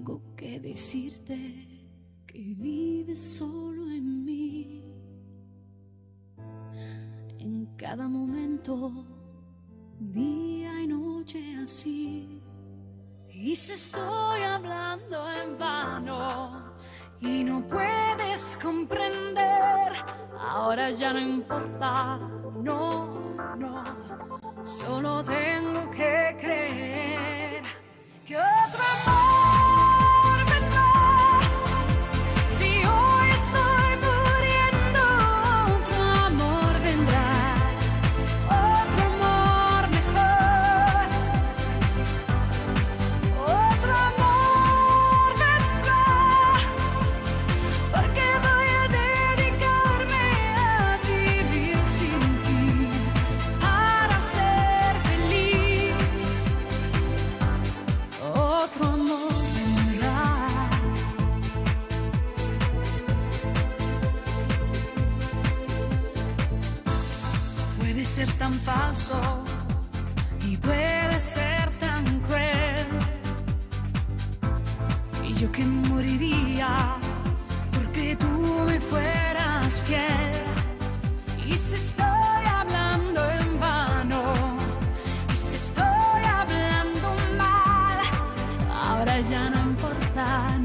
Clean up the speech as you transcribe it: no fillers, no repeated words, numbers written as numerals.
Tengo que decirte que vives solo en mí, en cada momento, día y noche así. Y si estoy hablando en vano y no puedes comprender, ahora ya no importa, no, no, solo tengo que creer que otro amor vendrá. Si hoy estoy muriendo, otro amor vendrá, otro amor mejor, otro amor vendrá, porque voy a dedicarme a vivir sin ti, para ser feliz. Otro amor vendrá. Puede ser tan falso y puede ser tan cruel, y yo que moriría porque tú me fueras fiel. Y si estoy hablando en vano, y si estoy hablando mal, ahora ya no importa,